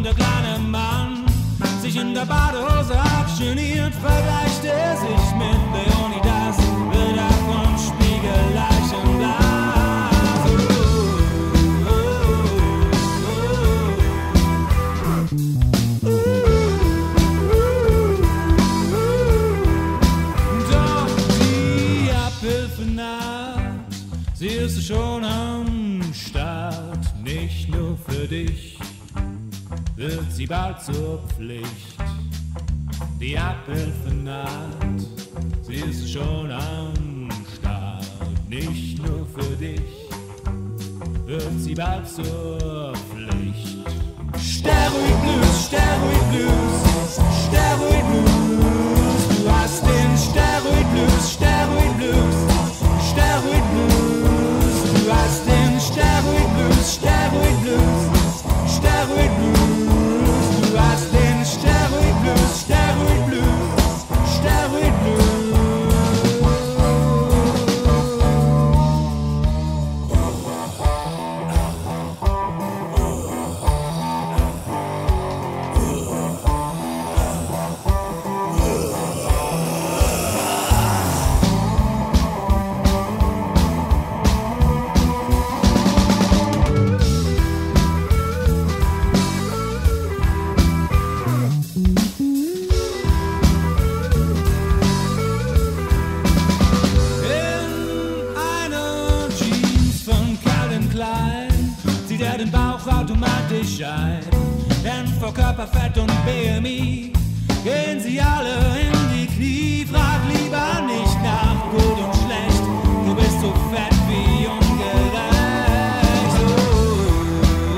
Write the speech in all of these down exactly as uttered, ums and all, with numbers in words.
der kleine Mann sich in der Badehose abgeniert, vergleicht er sich mit Leonidas, wird er vom Spiegelleichenglas. Sie ist schon am Start, nicht nur für dich, wird sie bald zur Pflicht. Die Abhilfe naht, sie ist schon am Start, nicht nur für dich, wird sie bald zur Pflicht. Steroid Blues, Steroid Blues, Steroid Blues, du hast den Steroid Blues, Steroid Blues, Steroid Blues, du hast den Steroid Blues, Steroid Blues, Steroid Blues, du hast den Steroid Blues, Steroid Blues, Steroid Blues. Zieht er den Bauch automatisch ein, denn vor Körperfett und B M I gehen sie alle in die Knie. Frag lieber nicht nach gut und schlecht, du bist so fett wie ungerecht. Oh,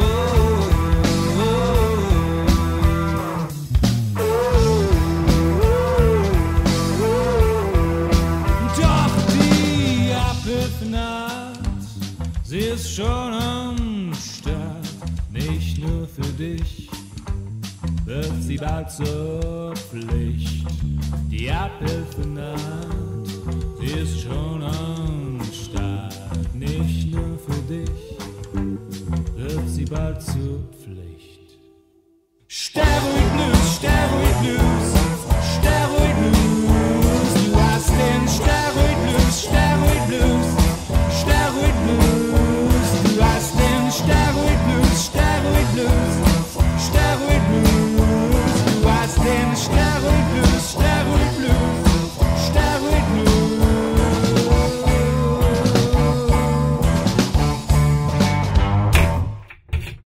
oh, oh. Doch die Abhilfe naht, sie ist schon am Start, nicht nur für dich, wird sie bald zur Pflicht. Die Abhilfe naht, sie ist schon am